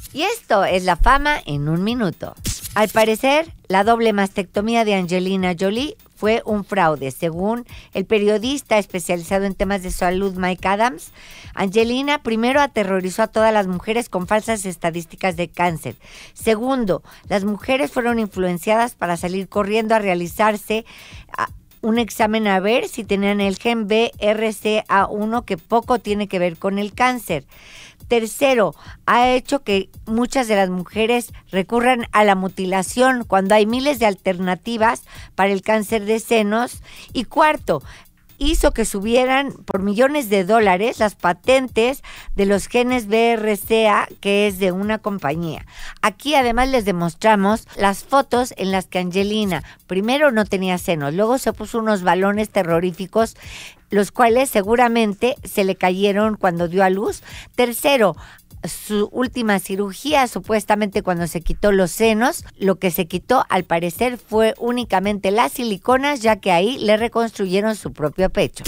Y esto es la fama en un minuto. Al parecer, la doble mastectomía de Angelina Jolie fue un fraude. Según el periodista especializado en temas de salud Mike Adams, Angelina primero aterrorizó a todas las mujeres con falsas estadísticas de cáncer. Segundo, las mujeres fueron influenciadas para salir corriendo a realizarse un examen a ver si tenían el gen BRCA1, que poco tiene que ver con el cáncer. Tercero, ha hecho que muchas de las mujeres recurran a la mutilación cuando hay miles de alternativas para el cáncer de senos. Y cuarto, hizo que subieran por millones de dólares las patentes de los genes BRCA, que es de una compañía. Aquí además les demostramos las fotos en las que Angelina primero no tenía senos, luego se puso unos balones terroríficos, los cuales seguramente se le cayeron cuando dio a luz. Tercero, su última cirugía, supuestamente cuando se quitó los senos, lo que se quitó al parecer fue únicamente las siliconas, ya que ahí le reconstruyeron su propio pecho.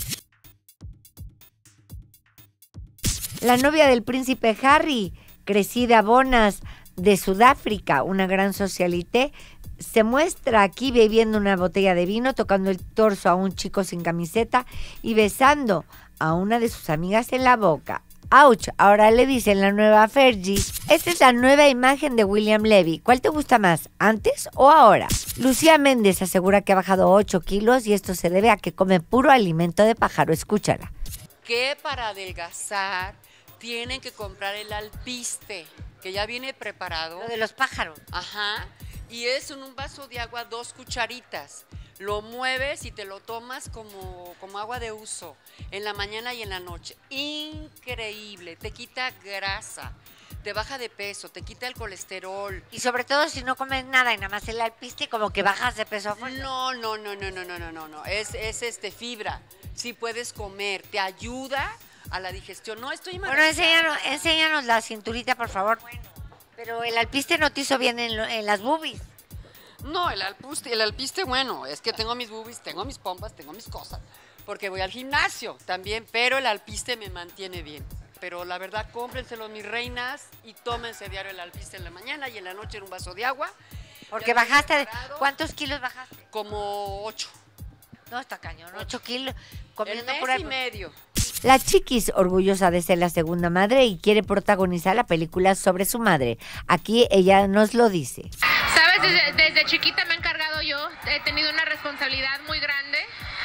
La novia del príncipe Harry, Cressida Bonas, de Sudáfrica, una gran socialité, se muestra aquí bebiendo una botella de vino, tocando el torso a un chico sin camiseta y besando a una de sus amigas en la boca. ¡Auch! Ahora le dicen la nueva Fergie. Esta es la nueva imagen de William Levy. ¿Cuál te gusta más, antes o ahora? Lucía Méndez asegura que ha bajado 8 kilos y esto se debe a que come puro alimento de pájaro. Escúchala. Que para adelgazar tienen que comprar el alpiste, que ya viene preparado. Lo de los pájaros. Ajá. Y es en un vaso de agua 2 cucharitas. Lo mueves y te lo tomas como agua de uso en la mañana y en la noche. Increíble, te quita grasa, te baja de peso, te quita el colesterol. Y sobre todo si no comes nada y nada más el alpiste, como que bajas de peso a fuerza. No. Es fibra. Sí puedes comer, te ayuda a la digestión. No estoy embarazada. Bueno, enséñanos la cinturita, por favor. Bueno, pero el alpiste no te hizo bien en las boobies. No, el alpiste, bueno, es que tengo mis boobies, tengo mis pompas, tengo mis cosas, porque voy al gimnasio también, pero el alpiste me mantiene bien. Pero la verdad, cómprenselo, mis reinas, y tómense diario el alpiste en la mañana y en la noche en un vaso de agua. Porque bajaste, ¿cuántos kilos bajaste? Como 8. No, está cañón, 8 kilos. Comiendo el por mes y medio. La Chiquis, orgullosa de ser la segunda madre y quiere protagonizar la película sobre su madre. Aquí ella nos lo dice. Sabes, desde chiquita me he encargado yo, he tenido una responsabilidad muy grande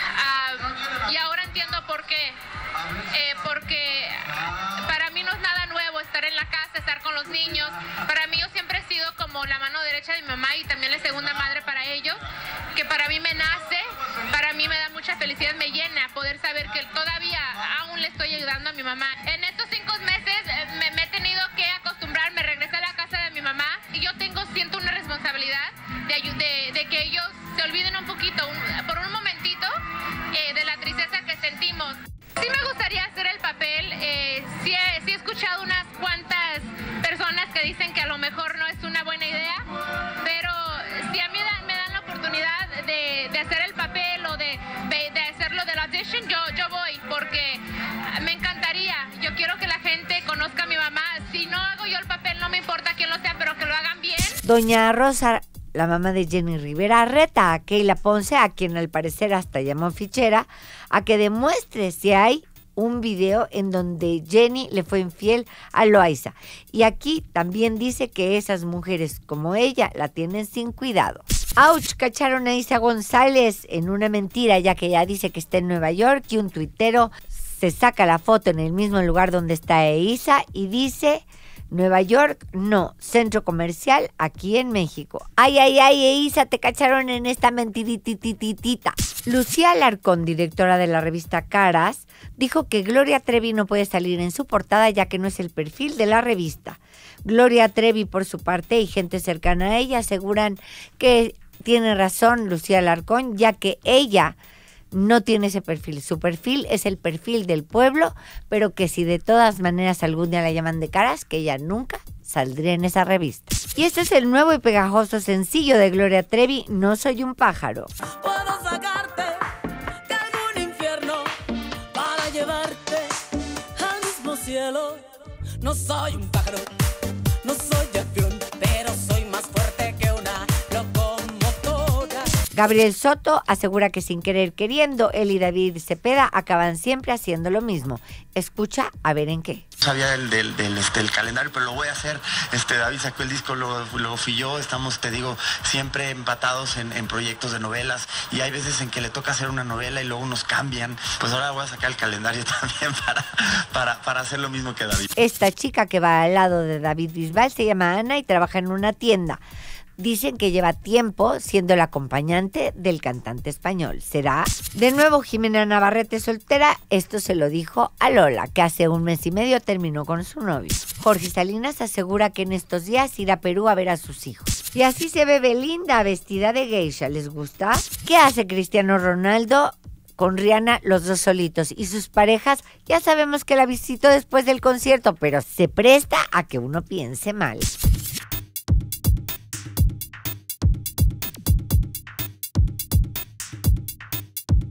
y ahora entiendo por qué. Porque para mí no es nada nuevo estar en la casa, estar con los niños. Para mí yo siempre he sido como la mano derecha de mi mamá y también la segunda madre para ellos, que para mí me nace, para mí me da mucha felicidad, me llena poder saber que todavía aún le estoy ayudando a mi mamá. En estos 5 meses me he tenido que acostumbrar, me regresé a la casa de mi mamá y yo siento una responsabilidad de que ellos se olviden un poquito, por un momentito, de la tristeza que sentimos. Sí me gustaría hacer el papel, sí he escuchado unas cuantas personas que dicen que a lo mejor no es una buena idea, pero si a mí me dan la oportunidad de hacer el papel o de hacerlo del audition, yo voy, porque me encantaría. Yo quiero que la gente conozca a mi mamá. Si no hago yo el papel, no me importa quién lo sea, pero que lo hagan bien. Doña Rosa, la mamá de Jenny Rivera, reta a Keila Ponce, a quien al parecer hasta llamó fichera, a que demuestre si hay un video en donde Jenny le fue infiel a Loaiza. Y aquí también dice que esas mujeres como ella la tienen sin cuidado. ¡Auch! Cacharon a Isa González en una mentira, ya que ella dice que está en Nueva York y un tuitero se saca la foto en el mismo lugar donde está Isa y dice: Nueva York, no, centro comercial aquí en México. Ay, Isa, te cacharon en esta mentiritititita. Lucía Alarcón, directora de la revista Caras, dijo que Gloria Trevi no puede salir en su portada ya que no es el perfil de la revista. Gloria Trevi, por su parte, y gente cercana a ella aseguran que tiene razón Lucía Alarcón, ya que ella no tiene ese perfil. Su perfil es el perfil del pueblo, pero que si de todas maneras algún día la llaman de Caras, que ella nunca saldría en esa revista. Y este es el nuevo y pegajoso sencillo de Gloria Trevi, No soy un pájaro. Puedo sacarte de algún infierno para llevarte al mismo cielo. No soy un pájaro, no Gabriel Soto asegura que sin querer queriendo, él y David Cepeda acaban siempre haciendo lo mismo. Escucha a ver en qué. Sabía del calendario, pero lo voy a hacer. David sacó el disco, luego fui yo. Estamos, te digo, siempre empatados en proyectos de novelas, y hay veces en que le toca hacer una novela y luego nos cambian. Pues ahora voy a sacar el calendario también para hacer lo mismo que David. Esta chica que va al lado de David Bisbal se llama Ana y trabaja en una tienda. Dicen que lleva tiempo siendo la acompañante del cantante español. ¿Será? De nuevo Jimena Navarrete soltera. Esto se lo dijo a Lola, que hace 1 mes y medio terminó con su novio. Jorge Salinas asegura que en estos días irá a Perú a ver a sus hijos. Y así se ve Belinda vestida de geisha. ¿Les gusta? ¿Qué hace Cristiano Ronaldo con Rihanna, los dos solitos? Y sus parejas, ya sabemos que la visitó después del concierto, pero se presta a que uno piense mal.